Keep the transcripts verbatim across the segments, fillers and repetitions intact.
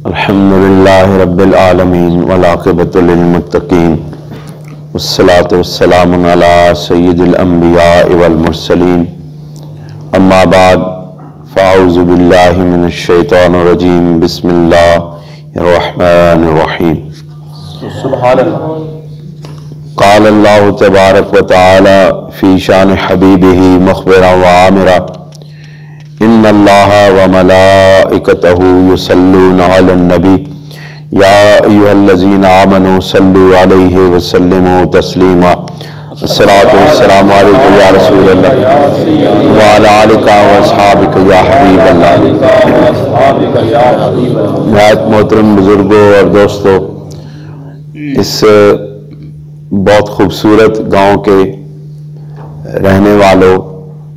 الحمدللہ رب العالمین والعاقبۃ للمتقین والصلاة والسلام علی سید الانبیاء والمرسلین اما بعد فاعوذ باللہ من الشیطان الرجیم بسم اللہ الرحمن الرحیم سبحان اللہ. قال اللہ تبارک و تعالی فی شان حبیبہ مخبرا وعامرا ان اللہ وملائکتہ یصلون علی النبی یا ایھا الذین آمنوا صلوا علیہ وسلموا تسلیما. الصلاۃ والسلام علیک یا رسول اللہ وعلی آلک واصحابک یا حبیب اللہ. نہایت محترم بزرگوں اور دوستوں، اس بہت خوبصورت گاؤں کے رہنے والوں،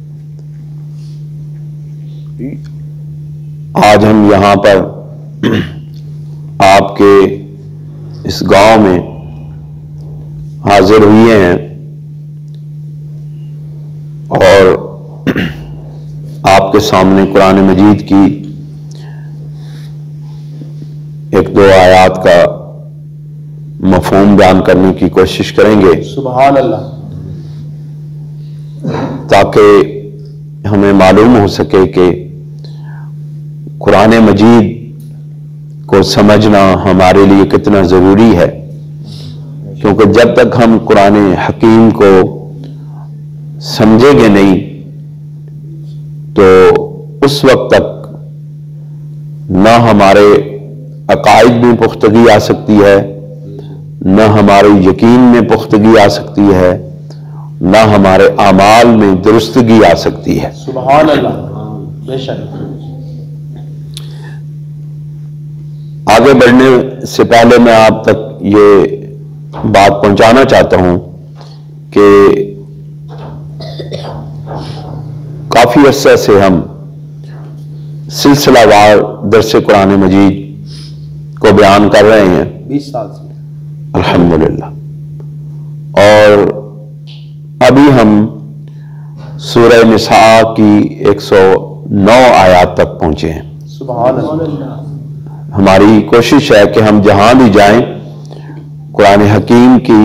آج ہم یہاں پر آپ کے اس گاؤں میں حاضر ہوئے ہیں اور آپ کے سامنے قرآن مجید کی ایک دو آیات کا مفہوم بیان کرنے کی کوشش کریں گے. سبحان اللہ. تاکہ ہمیں معلوم ہو سکے کہ قرآن مجید کو سمجھنا ہمارے لیے کتنا ضروری ہے، کیونکہ جب تک ہم قرآن حکیم کو سمجھیں گے نہیں تو اس وقت تک نہ ہمارے عقائد میں پختگی آ سکتی ہے، نہ ہمارے یقین میں پختگی آ سکتی ہے، نہ ہمارے اعمال میں درستگی آ سکتی ہے. سبحان اللہ. بے شک. آگے بڑھنے سے پہلے میں آپ تک یہ بات پہنچانا چاہتا ہوں کہ کافی عرصے سے ہم سلسلہ وار درس قرآن مجید کو بیان کر رہے ہیں. بیس سال سے الحمدللہ. اور ابھی ہم سورہ نساء کی ایک سو نو آیات تک پہنچے ہیں. سبحان اللہ. ہماری کوشش ہے کہ ہم جہاں بھی جائیں قرآن حکیم کی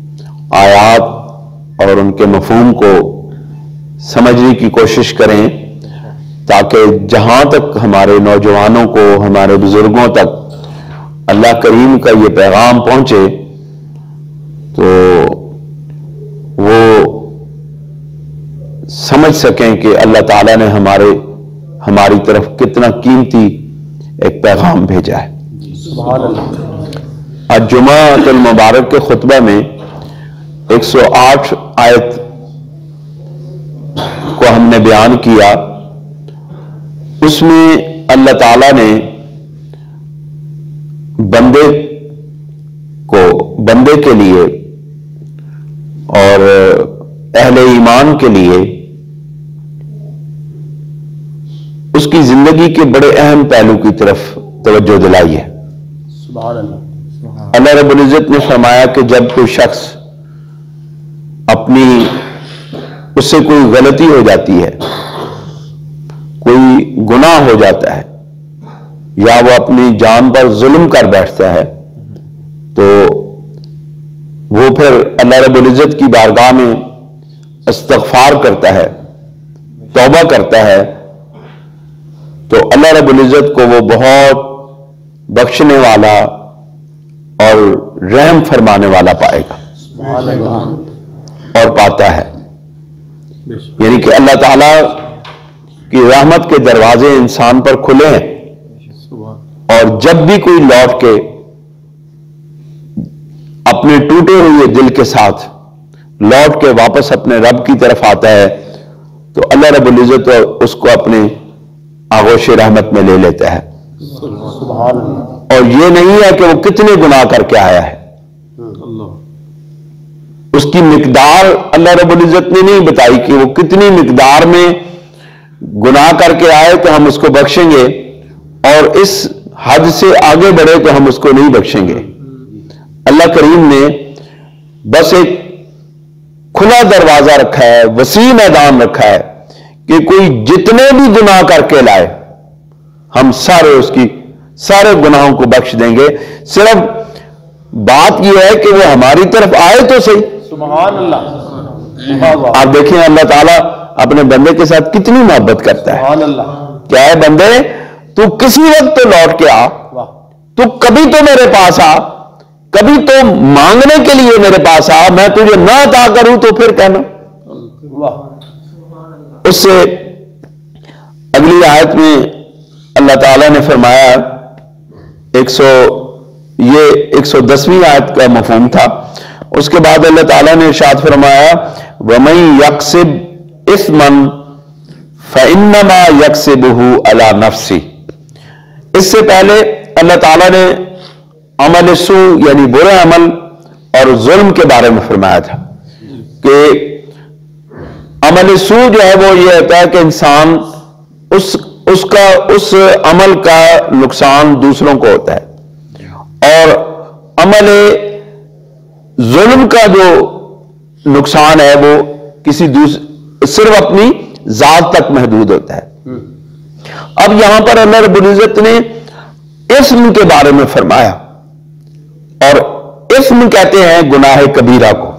آیات اور ان کے مفہوم کو سمجھنے کی کوشش کریں، تاکہ جہاں تک ہمارے نوجوانوں کو، ہمارے بزرگوں تک اللہ کریم کا یہ پیغام پہنچے تو وہ سمجھ سکیں کہ اللہ تعالیٰ نے ہمارے ہماری طرف کتنا قیمتی ایک پیغام بھیجا ہے. سبحان اللہ. آج جمعہ المبارک کے خطبہ میں ایک سو آٹھ آیت کو ہم نے بیان کیا. اس میں اللہ تعالیٰ نے بندے کو بندے کے لیے اور اہل ایمان کے لیے اس کی زندگی کے بڑے اہم پہلو کی طرف توجہ دلائی ہے. سبحان اللہ. اللہ رب العزت نے فرمایا کہ جب کوئی شخص اپنی اس سے کوئی غلطی ہو جاتی ہے، کوئی گناہ ہو جاتا ہے، یا وہ اپنی جان پر ظلم کر بیٹھتا ہے، تو وہ پھر اللہ رب العزت کی بارگاہ میں استغفار کرتا ہے، توبہ کرتا ہے، تو اللہ رب العزت کو وہ بہت بخشنے والا اور رحم فرمانے والا پائے گا. سبحان اللہ. اور پاتا ہے. یعنی کہ اللہ تعالیٰ کی رحمت کے دروازے انسان پر کھلے ہیں، اور جب بھی کوئی لوٹ کے اپنے ٹوٹے ہوئے دل کے ساتھ لوٹ کے واپس اپنے رب کی طرف آتا ہے تو اللہ رب العزت اس کو اپنے آغوش رحمت میں لے لیتا ہے. سبحان اللہ. اور یہ نہیں ہے کہ وہ کتنے گناہ کر کے آیا ہے، اس کی مقدار اللہ رب العزت نے نہیں بتائی کہ وہ کتنی مقدار میں گناہ کر کے آئے تو ہم اس کو بخشیں گے، اور اس حد سے آگے بڑھے تو ہم اس کو نہیں بخشیں گے. اللہ کریم نے بس ایک کھلا دروازہ رکھا ہے، وسیع میدان رکھا ہے کہ کوئی جتنے بھی گناہ کر کے لائے ہم سارے اس کی سارے گناہوں کو بخش دیں گے. صرف بات یہ ہے کہ وہ ہماری طرف آئے تو صحیح. سبحان اللہ. آپ دیکھیں اللہ تعالیٰ اپنے بندے کے ساتھ کتنی محبت کرتا ہے. سبحان اللہ. کیا ہے بندے تو کسی وقت تو لوٹ کے آ, تو کبھی تو میرے پاس آ, کبھی تو مانگنے کے لیے میرے پاس آ, میں تجھے نہ عطا کروں تو پھر کہنا. اس سے اگلی آیت میں اللہ تعالیٰ نے فرمایا, ایک سو یہ ایک سو دسویں آیت کا مفہوم تھا. اس کے بعد اللہ تعالیٰ نے ارشاد فرمایا وَمَن يَكْسِبْ إِثْمًا فَإِنَّمَا يَكْسِبُهُ عَلَى نَفْسِهِ. اس سے پہلے اللہ تعالیٰ نے عمل سو یعنی برے عمل اور ظلم کے بارے میں فرمایا تھا کہ عمل سو جو ہے وہ یہ ہوتا ہے کہ انسان اس اس کا اس عمل کا نقصان دوسروں کو ہوتا ہے, اور عمل ظلم کا جو نقصان ہے وہ کسی دوسرے صرف اپنی ذات تک محدود ہوتا ہے. اب یہاں پر اللہ رب العزت نے اسم کے بارے میں فرمایا, اور اسم کہتے ہیں گناہ کبیرہ کو.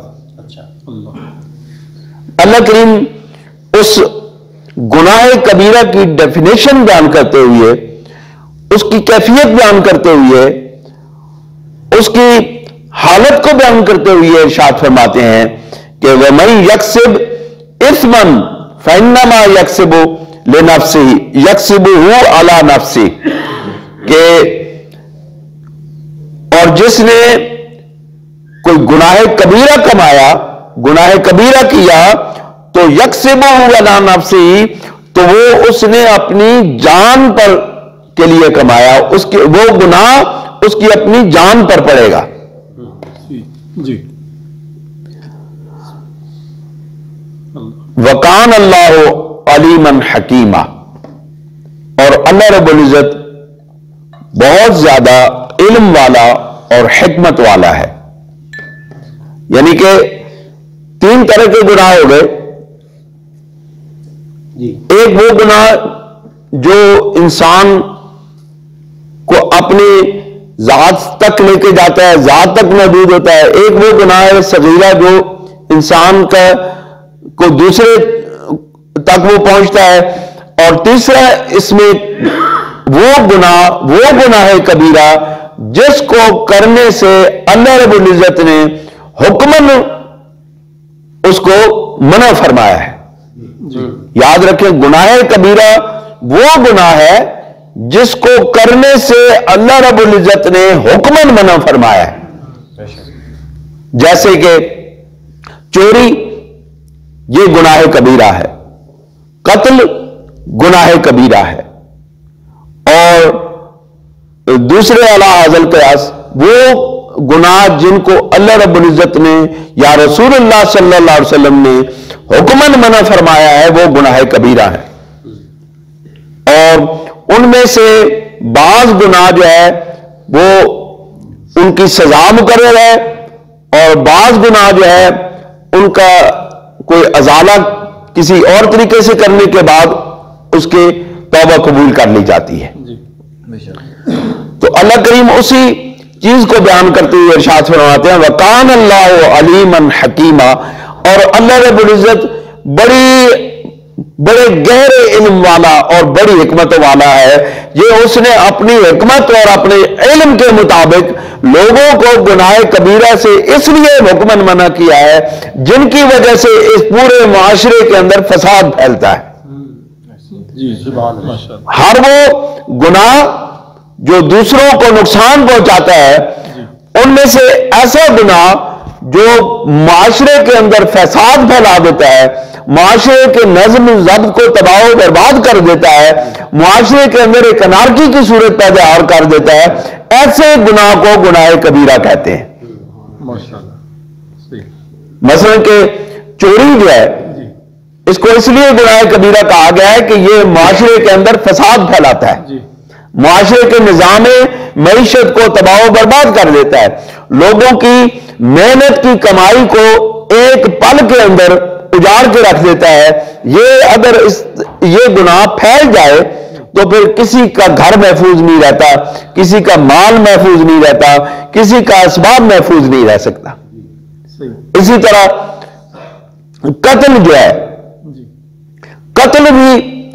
اللہ کریم اس گناہ کبیرہ کی ڈیفینیشن بیان کرتے ہوئے, اس کی کیفیت بیان کرتے ہوئے, اس کی حالت کو بیان کرتے ہوئے ارشاد فرماتے ہیں کہ وَمَن يَكْسِبْ إِثْمًا فَإِنَّمَا يَكْسِبُ لِنَفْسِهِ يَكْسِبُهُ عَلَى نَفْسِهِ, کہ اور جس نے کوئی گناہ کبیرہ کمایا, گناہ کبیرہ کیا, تو یکسبہ علی نفسہ, تو وہ اس نے اپنی جان پر کے لیے کمایا, اس کے وہ گناہ اس کی اپنی جان پر پڑے گا. جی. وکان اللہ علیما حکیما, اور اللہ رب العزت بہت زیادہ علم والا اور حکمت والا ہے. یعنی کہ تین طرح کے گناہ ہو گئے. ایک وہ گناہ جو انسان کو اپنی ذات تک لے کے جاتا ہے, ذات تک محدود ہوتا ہے. ایک وہ گناہ صغیرہ جو انسان کا کو دوسرے تک وہ پہنچتا ہے. اور تیسرا اس میں وہ گناہ وہ گناہ کبیرہ جس کو کرنے سے اللہ رب العزت نے حکمن اس کو منع فرمایا ہے. یاد رکھیں, گناہ کبیرہ وہ گناہ ہے جس کو کرنے سے اللہ رب العزت نے حکمن منع فرمایا ہے. جیسے کہ چوری یہ گناہ کبیرہ ہے, قتل گناہ کبیرہ ہے, اور دوسرے اعلی حاصل قیاس وہ گناہ جن کو اللہ رب العزت نے یا رسول اللہ صلی اللہ علیہ وسلم نے حکمن منع فرمایا ہے, وہ گناہ کبیرہ ہے. اور ان میں سے بعض گناہ جو ہے وہ ان کی سزا مقرر ہے, اور بعض گناہ جو ہے ان کا کوئی ازالہ کسی اور طریقے سے کرنے کے بعد اس کے توبہ قبول کر لی جاتی ہے. تو اللہ کریم اسی چیز کو بیان کرتے ہوئے ارشاد فرماتے ہیں وَقَانَ اللَّهُ عَلِيمًا حَكِيمًا, اور اللہ رب العزت بڑی بڑے گہرے علم والا اور بڑی حکمت والا ہے. یہ اس نے اپنی حکمت اور اپنے علم کے مطابق لوگوں کو گناہ کبیرہ سے اس لیے حکمن منع کیا ہے جن کی وجہ سے اس پورے معاشرے کے اندر فساد پھیلتا ہے. ہر وہ گناہ جو دوسروں کو نقصان پہنچاتا ہے, ان میں سے ایسا گناہ جو معاشرے کے اندر فساد پھیلا دیتا ہے, معاشرے کے نظم و ضبط کو تباہ و برباد کر دیتا ہے, معاشرے کے اندر ایک انارکی کی صورت پیدا کر دیتا ہے, ایسے گناہ کو گناہ کبیرہ کہتے ہیں. مثلا کہ چوری جو ہے اس کو اس لیے گناہ کبیرہ کہا گیا ہے کہ یہ معاشرے کے اندر فساد پھیلاتا ہے, معاشرے کے نظام معیشت کو تباہ و برباد کر دیتا ہے, لوگوں کی محنت کی کمائی کو ایک پل کے اندر اجاڑ کے رکھ دیتا ہے. یہ اگر اس یہ گناہ پھیل جائے تو پھر کسی کا گھر محفوظ نہیں رہتا، کسی کا مال محفوظ نہیں رہتا، کسی کا اسباب محفوظ نہیں رہ سکتا۔ صحیح اسی طرح قتل جو ہے، جی قتل بھی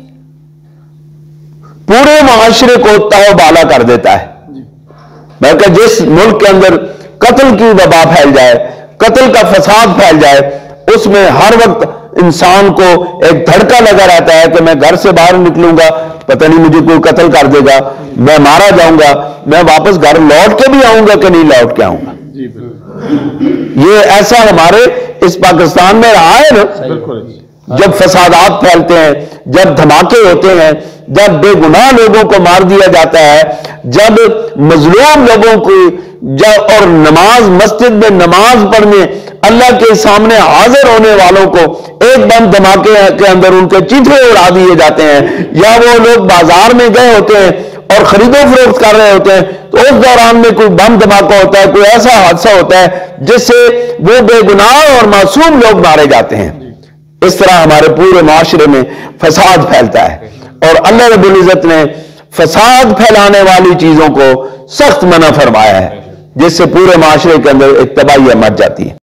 پورے معاشرے کو تہو بالا کر دیتا ہے۔ جی بلکہ جس ملک کے اندر قتل کی وبا پھیل جائے، قتل کا فساد پھیل جائے، اس میں ہر وقت انسان کو ایک دھڑکا لگا رہتا ہے کہ میں گھر سے باہر نکلوں گا، پتہ نہیں مجھے کوئی قتل کر دے گا، میں مارا جاؤں گا، میں واپس گھر لوٹ کے بھی آؤں گا کہ نہیں لوٹ کے آؤں گا۔ جی بالکل یہ ایسا ہمارے اس پاکستان میں رہا ہے نا، بالکل جب فسادات پھیلتے ہیں، جب دھماکے ہوتے ہیں، جب بے گناہ لوگوں کو مار دیا جاتا ہے، جب مظلوم لوگوں کو جب اور نماز مسجد میں نماز پڑھنے اللہ کے سامنے حاضر ہونے والوں کو ایک دم دھماکے کے اندر ان کے چیتھے اڑا دیے جاتے ہیں، یا وہ لوگ بازار میں گئے ہوتے ہیں اور خرید و فروخت کر رہے ہوتے ہیں تو اس دوران میں کوئی بم دھماکہ ہوتا ہے، کوئی ایسا حادثہ ہوتا ہے جس سے وہ بے گناہ اور معصوم لوگ مارے جاتے ہیں۔ اس طرح ہمارے پورے معاشرے میں فساد پھیلتا ہے، اور اللہ رب العزت نے فساد پھیلانے والی چیزوں کو سخت منع فرمایا ہے، جس سے پورے معاشرے کے اندر ایک تباہی مچ جاتی ہے۔